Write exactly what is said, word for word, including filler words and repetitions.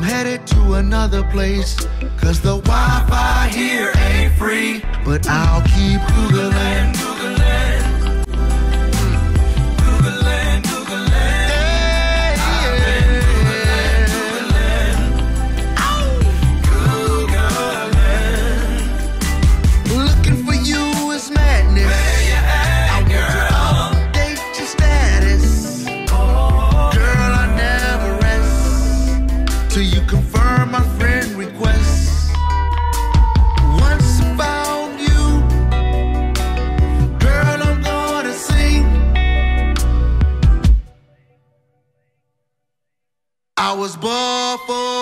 headed to another place, cause the Wi-Fi here ain't free. But I'll keep Googling, Googling, Googling, Googling. Hey, I've been Googling, Googling, Googling. Looking for you is madness. Where you at, I girl? Want to update your status. Oh, girl, I never rest till you confirm my friend request. Once I found you, girl, I'm gonna sing. I was born for